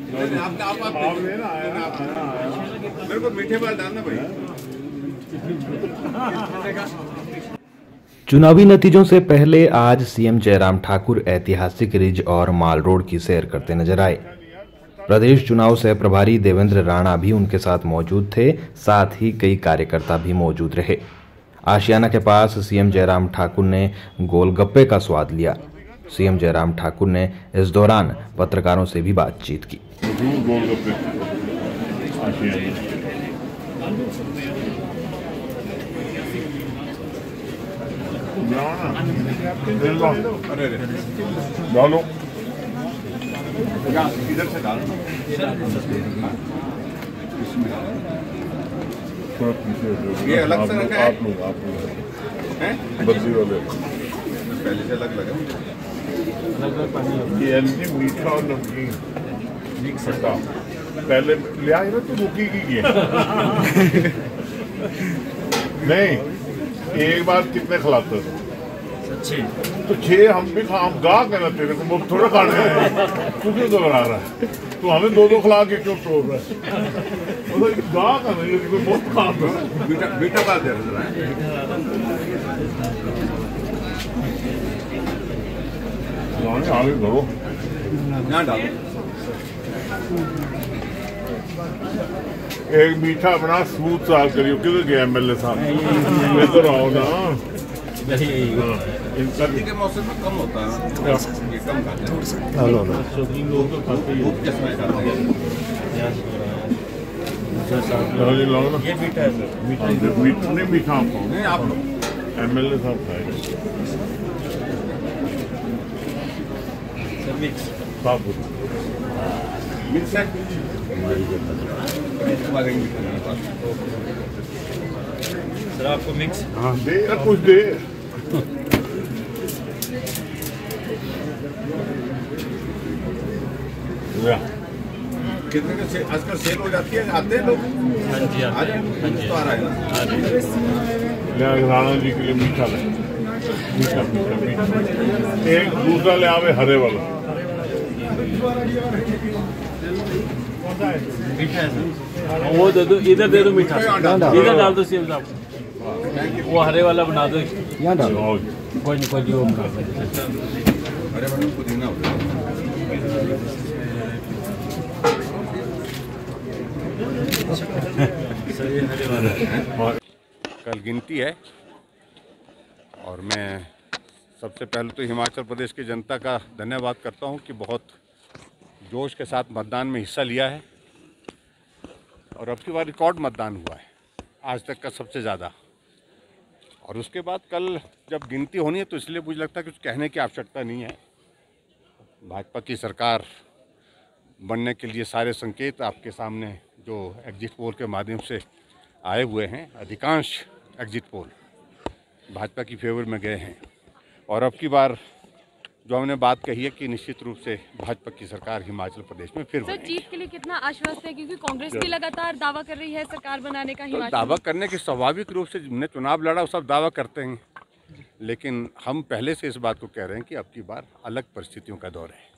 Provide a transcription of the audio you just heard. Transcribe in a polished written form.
मेरे को मीठे बाल डालना भाई। चुनावी नतीजों से पहले आज सीएम जयराम ठाकुर ऐतिहासिक रिज और माल रोड की सैर करते नजर आए। प्रदेश चुनाव सह प्रभारी देवेंद्र राणा भी उनके साथ मौजूद थे, साथ ही कई कार्यकर्ता भी मौजूद रहे। आशियाना के पास सीएम जयराम ठाकुर ने गोलगप्पे का स्वाद लिया। सीएम जयराम ठाकुर ने इस दौरान पत्रकारों से भी बातचीत की। इधर से डालो। ये अलग से रखा है। आप लोग हैं बद्दी वाले पहले से अलग लगा। ये मीठा और नमकीन मिक्स होता पहले ले आए ना तो रुकी की नहीं एक बार कितने खिलाते हो? तो 6 हम भी हम गा के ना तेरे को मुफ्त थोड़ा खाने हैं। तू क्यों घबरा रहा है? तो हमें 2-2 खिला के क्यों छोड़ रहा है? गा का नहीं कोई मुफ्त खा बेटा बात दे रहा है। आगे करो यहाँ डालो। एक मीठा अपना स्मूथ साल करियो। किधर गया MLA साहब? इधर आओ ना। सर्दी के मौसम में कम होता है ये कम खाते हैं। ये मीठा है सर। मीठा नहीं आप लोग MLA साहब खाएंगे। मिक्स है सर आपको मिक्स। हाँ दे कुछ दे। कितने का आजकल सेल हो जाती है? आते हैं लोग? हाँ जी आ रहा है ना। राणा जी के लिए मीठा ले मीठा मीठा मीठा। एक दूसरा ले आवे हरे वाला। मीठा है वो दे दो। इधर दे दो मीठा। इधर डाल दो सीएम साहब। वो हरे वाला बना दो। यहाँ डालो। कोई नहीं कोई नहीं बना दो। हरे वाले को पुदीना होता है। कल गिनती है और मैं सबसे पहले तो हिमाचल प्रदेश की जनता का धन्यवाद करता हूं कि बहुत जोश के साथ मतदान में हिस्सा लिया है और अब की बार रिकॉर्ड मतदान हुआ है, आज तक का सबसे ज़्यादा। और उसके बाद कल जब गिनती होनी है तो इसलिए मुझे लगता है कि कुछ कहने की आवश्यकता नहीं है। भाजपा की सरकार बनने के लिए सारे संकेत आपके सामने जो एग्जिट पोल के माध्यम से आए हुए हैं, अधिकांश एग्जिट पोल भाजपा की फेवर में गए हैं। और अब की बार जो हमने बात कही है कि निश्चित रूप से भाजपा की सरकार हिमाचल प्रदेश में फिर सर जीत के लिए कितना आश्वस्त है? क्योंकि कांग्रेस भी लगातार दावा कर रही है सरकार बनाने का। तो दावा करने के स्वाभाविक रूप से जिनने चुनाव लड़ा वो सब दावा करते हैं, लेकिन हम पहले से इस बात को कह रहे हैं कि अब की बार अलग परिस्थितियों का दौर है।